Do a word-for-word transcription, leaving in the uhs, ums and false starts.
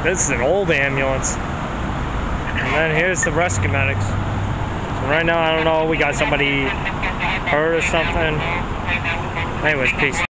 This is an old ambulance. And then here's the rescue medics. So right now, I don't know, we got somebody hurt or something. Anyways, peace.